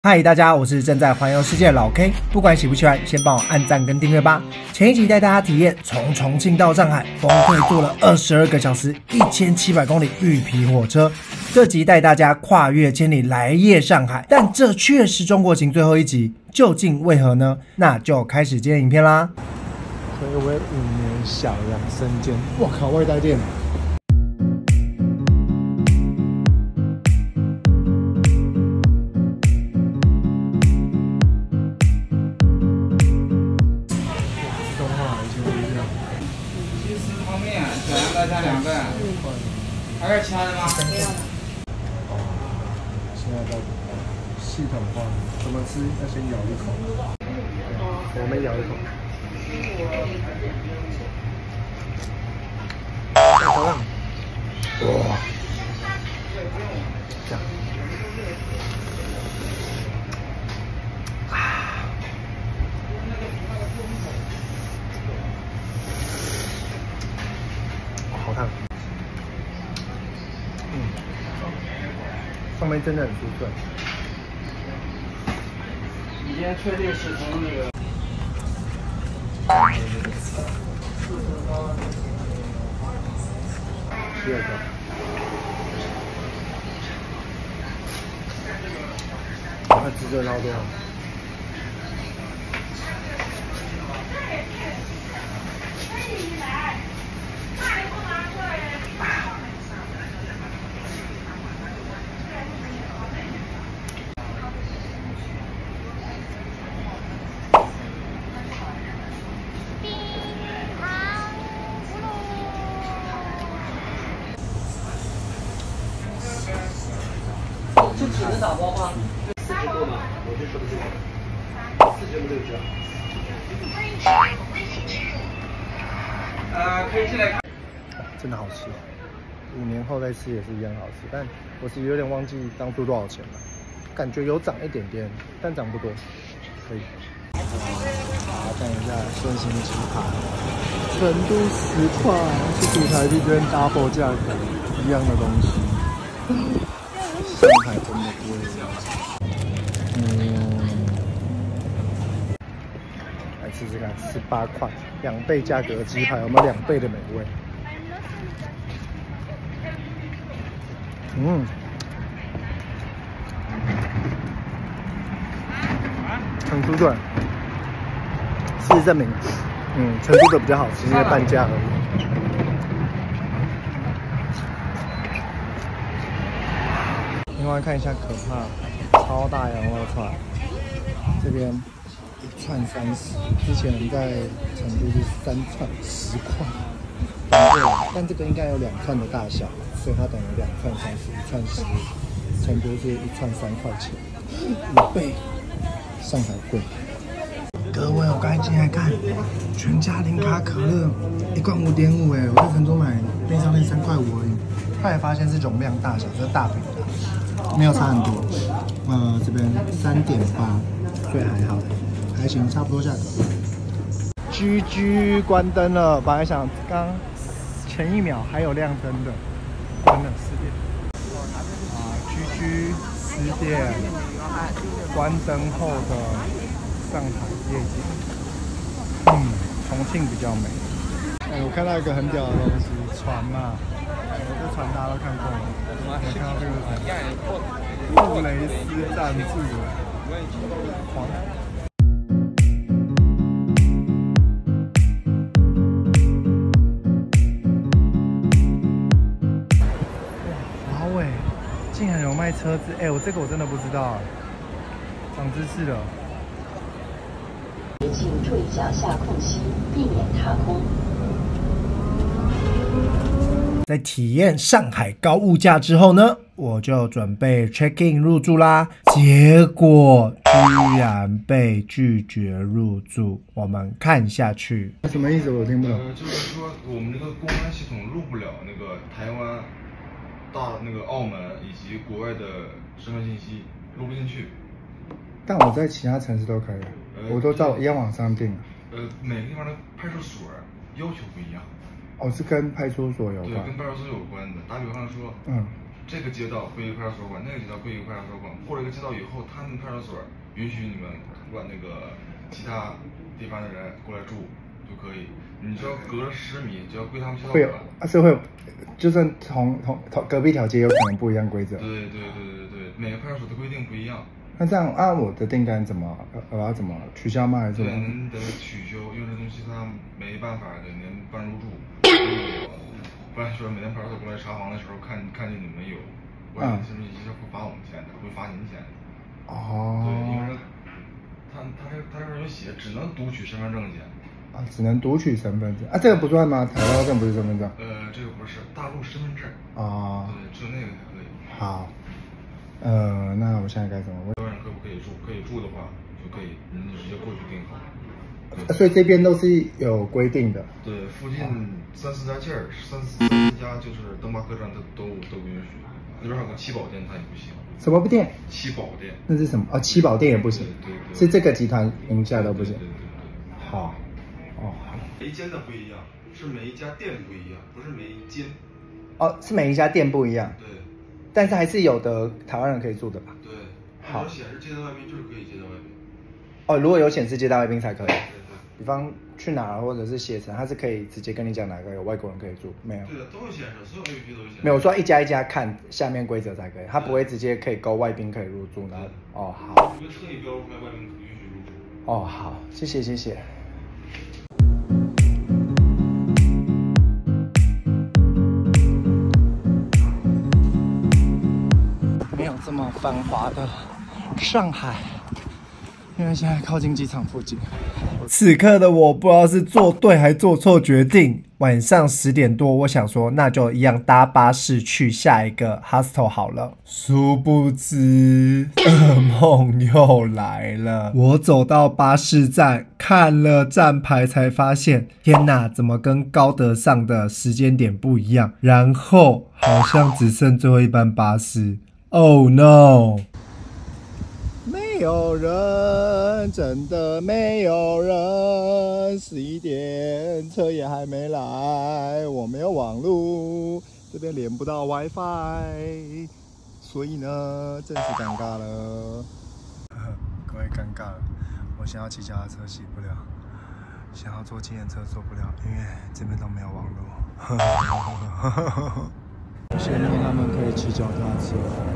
嗨，大家，我是正在环游世界的老 K。不管喜不喜欢，先帮我按赞跟订阅吧。前一集带大家体验从重庆到上海，崩溃坐了22个小时，1700公里绿皮火车。这集带大家跨越千里来夜上海，但这却是中国行最后一集，究竟为何呢？那就开始今天影片啦。 暌违5年小杨生煎，我靠，外带店。 2份，还有其他的吗？ 没有了。哦，现在在系统化，怎么吃要先咬一口。我们咬一口。好了。哇！这样。好烫，上面真的很酥脆。 你今天确定是从那个？ 第二个，它汁真的好多。 是只能打包吗？4斤够吗？我就说的这个，4斤不就这样？可以进来看。 真的好吃，5年后再吃也是一样好吃，但我是有点忘记当初多少钱了，感觉有涨一点点，但涨不多，可以。好，看一下顺心鸡排，成都10块，是土台币跟 double 价格一样的东西。上海真的贵。来试试看，18块，2倍价格的鸡排，有没有2倍的美味？很酥脆。事实证明，成都的比较好吃，因为半价而已。另外看一下可怕，超大羊肉串，这边1串30，之前在成都是3串10块，很贵，但这个应该有2串的大小，所以它等于2串30，1串15，成都是1串3块钱，5倍，上海贵。各位，我刚才进来看，全家零卡可乐1罐5.5，我在成都买便利商店3块5而已。后来发现是容量大小，这是大瓶的，没有差很多。这边3.8，所以还好，还行，差不多价格。GG 关灯了，本来想刚前1秒还有亮灯的，关了10点。GG 10点，关灯后的上海夜景。重庆比较美。我看到一个很屌的东西，船嘛。这船大家都看过了，你看到这个是布雷斯赞助的，华为竟然有卖车子，我这个我真的不知道，长知识了。 请注意脚下空隙，避免踏空。 在体验上海高物价之后呢，我就准备 check in 入住啦。结果居然被拒绝入住。我们看下去， 什么意思？我听不懂。 就是说我们这个公安系统入不了那个台湾到那个澳门以及国外的身份信息，录不进去。 但我在其他城市都可以，我都在一样网上订。 每个地方的派出所要求不一样。 哦，是跟派出所有关。 对，跟派出所有关的。打比方说， 这个街道归一个派出所管，那个街道归一个派出所管。过了一个街道以后，他们派出所允许你们管那个其他地方的人过来住就可以。你只要隔了10米，只要归他们街道管。 是会有，就算同隔壁条街有可能不一样规则。 对，每个派出所的规定不一样。 那这样按我的订单怎么要怎么取消吗？还是您得取消，因为这东西他没办法给您办入住。不然说每天派出所过来查房的时候，看见你们有外地身份信息，会罚我们钱的，会罚您钱。 哦。 对，因为他这边有写，只能读取身份证件。 啊，只能读取身份证啊，这个不算吗？台胞证不是身份证？ 这个不是大陆身份证。 啊。 对，只有那个才可以。 好。那我现在该怎么问？ 问可不可以住？可以住的话就可以，您直接过去订好。 所以这边都是有规定的。 对，附近3、4家店儿，3、4家就是灯巴客栈，它都不允许。那边还有个七宝店，它也不行。 什么店？ 七宝店。 那是什么？哦，七宝店也不行。 对。 是这个集团名下都不行。 对。 好。哦。 每一间的不一样，是每一家店不一样，不是每一间。 哦，是每一家店不一样。 对。 但是还是有的台湾人可以住的吧？ 对。 好。 显示接待外宾就是可以接待外宾。 哦，如果有显示接待外宾才可以。 对。 比方去哪儿或者是携程，他是可以直接跟你讲哪个有外国人可以住，没有？ 对的，都会显示，所有 APP 都会显示。 没有，我说一家一家看下面规则才可以，他不会直接可以勾外宾可以入住，然后哦好。 因为特意标出来外宾允许入住。 哦好，谢谢。没有这么繁华的上海。因为现在靠近机场附近， 此刻的我不知道是做对还做错决定。晚上10点多，我想说那就一样搭巴士去下一个 hostel 好了。殊不知噩梦又来了。我走到巴士站，看了站牌才发现，天哪，怎么跟高德上的时间点不一样？然后好像只剩最后一班巴士。Oh no！ 没有人，真的没有人。11点，车也还没来，我没有网路，这边连不到 WiFi， 所以呢，真是尴尬了。各位尴尬了，我想要骑脚踏车骑不了，想要坐计程车坐不了，因为这边都没有网路。羡慕他们可以骑脚踏车。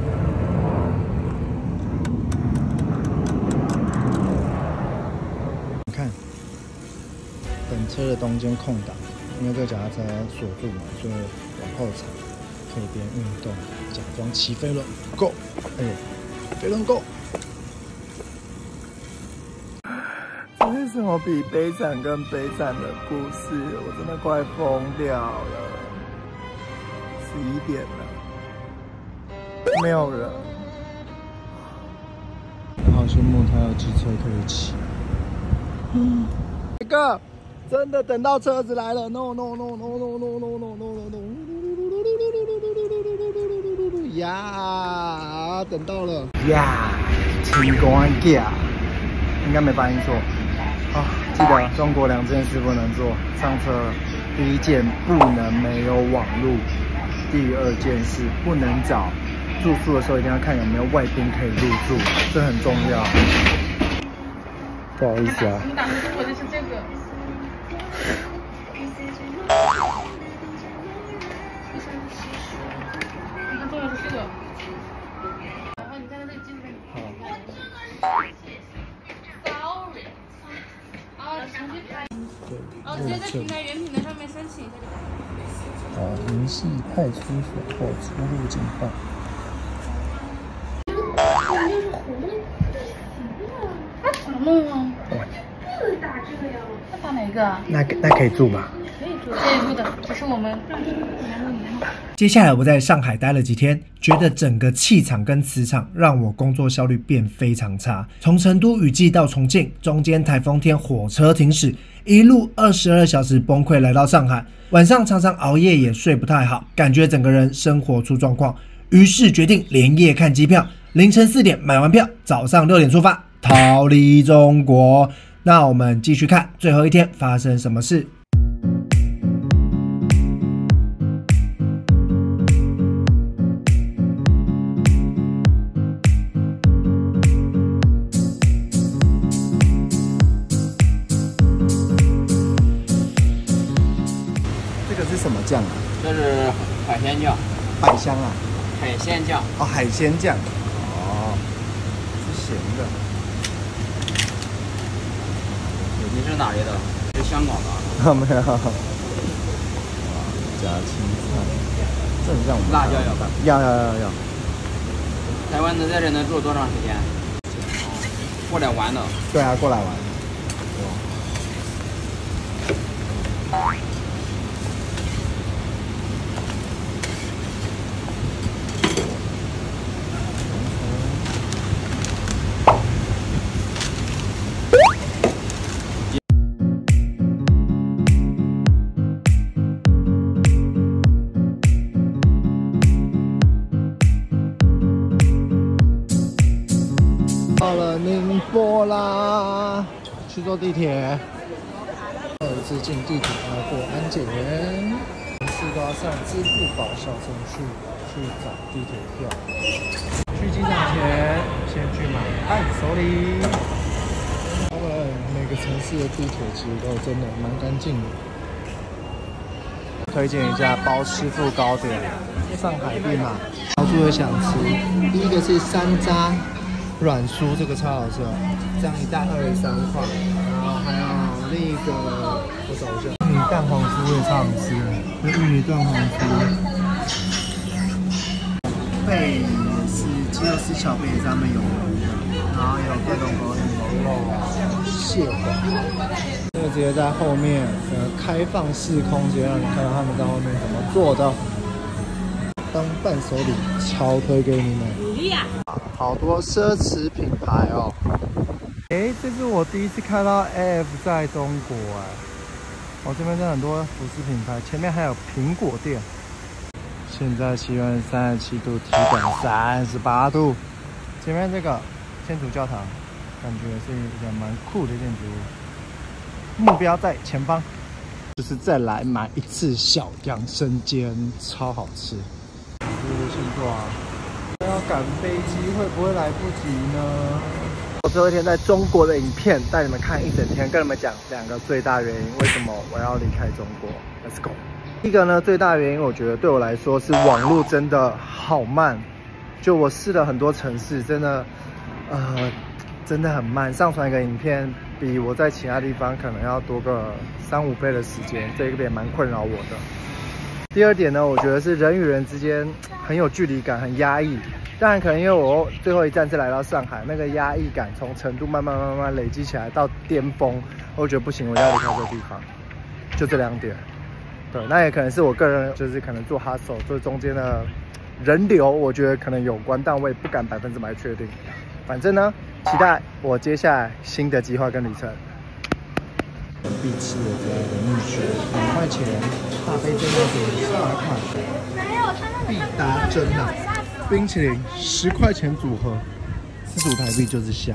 看，等车的中间空档，因为这个脚踏车锁住嘛，所以往后踩，可以边运动，假装骑飞轮 ，Go！ 哎呦，飞轮 Go！ 这是什么比悲惨更悲惨的故事？我真的快疯掉了。11点了，没有人。好羡慕他有机车可以骑。这个真的等到车子来了 ，no no no no no no no no no no， 呀，等到了呀，青光架，应该没发音错。啊，记得中国2件事不能做：上车，第1件不能没有网路，第2件事不能找住宿的时候一定要看有没有外宾可以入住，这很重要。不好意思啊。 你打的我的是这个。你看重要是这个。然后你在那里记住。好。Sorry。啊，重新拍。 对。 哦，直接在平台原平台上面申请一下。 银系派出所或出入境办。 怎么弄啊？那打哪个啊？ 那可以住吗？ 可以住的，只是我们。 接下来我在上海待了几天，觉得整个气场跟磁场让我工作效率变非常差。从成都雨季到重庆，中间台风天火车停驶，一路22小时崩溃来到上海，晚上常常熬夜也睡不太好，感觉整个人生活出状况。于是决定连夜看机票，凌晨4点买完票，早上6点出发，逃离中国。那我们继续看最后一天发生什么事。 鲜酱， 百香啊， 海鲜酱。 哦，海鲜酱，哦，是咸的。 你是哪里的？是香港的。 没有。加青菜，这很像我们辣椒要吧？ 要。 台湾在这能住多长时间？过来玩的。 对啊，过来玩。到了宁波啦，去坐地铁。儿子进地铁要过安检员，是都要上支付宝小程序去找地铁票。去机场前，先去买伴手礼。他们每个城市的地铁其实都真的蛮干净的。推荐一下包师傅糕点，上海币嘛，超出的想吃。第一个是山楂软酥，这个超好吃哦，这样一袋23块。然后还有另一个，我找一下，玉米蛋黄酥也超好吃的，这玉米蛋黄酥。贝也是鸡肉丝巧贝，也是他们有名的，然后有各种狗牛肉啊、蟹黄。这个直接在后面开放式空间，让你看到他们在后面怎么做的。当伴手礼，超推给你们。好多奢侈品牌哦。这是我第一次看到 AF 在中国哎。这边真的很多服饰品牌，前面还有苹果店。现在气温37度，体感38度。前面这个天主教堂，感觉是一个蛮酷的建筑物。目标在前方，就是再来买一次小养生煎，超好吃。这个星座啊，要赶飞机会不会来不及呢？我最后一天在中国的影片带你们看一整天，跟你们讲2个最大原因，为什么我要离开中国。Let's go。第一个呢，最大的原因我觉得对我来说是网络真的好慢，就我试了很多城市，真的很慢，上传一个影片比我在其他地方可能要多个3-5倍的时间，这一点蛮困扰我的。第二点呢，我觉得是人与人之间很有距离感，很压抑。当然，可能因为我最后一站是来到上海，那个压抑感从成都慢慢累积起来到巅峰，我觉得不行，我要离开这个地方。就这2点。对，那也可能是我个人就是可能做 hustle 做中间的人流，我觉得可能有关，但我也不敢100%确定。反正呢，期待我接下来新的计划跟旅程。必吃我最爱的蜜雪，2块钱，大杯蒸奶饼18块，必达珍啊，冰淇淋10块钱组合，45台币就是香。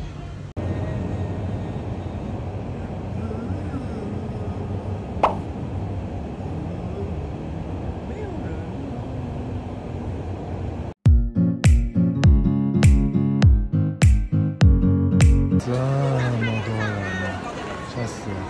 这么多人啊，吓死了！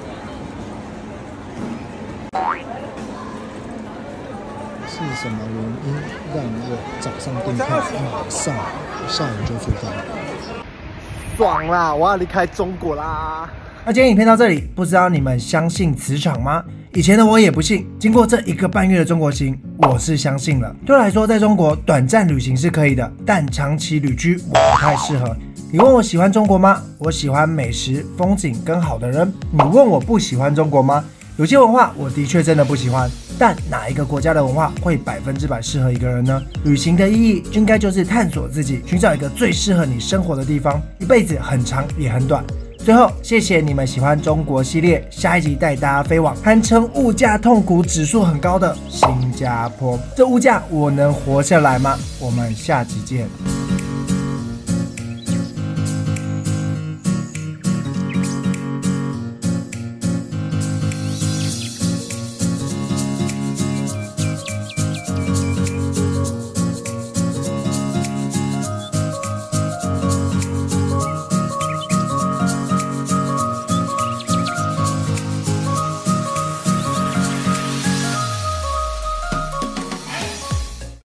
是什么原因让我早上订票，马上下午就出发？爽啦！我要离开中国啦！那今天影片到这里，不知道你们相信磁场吗？以前的我也不信，经过这1个半月的中国行，我是相信了。对我来说，在中国短暂旅行是可以的，但长期旅居我不太适合。你问我喜欢中国吗？我喜欢美食、风景跟好的人。你问我不喜欢中国吗？有些文化我的确真的不喜欢，但哪一个国家的文化会100%适合一个人呢？旅行的意义应该就是探索自己，寻找一个最适合你生活的地方。一辈子很长也很短。最后，谢谢你们喜欢中国系列，下一集带大家飞往堪称物价痛苦指数很高的新加坡。这物价我能活下来吗？我们下集见。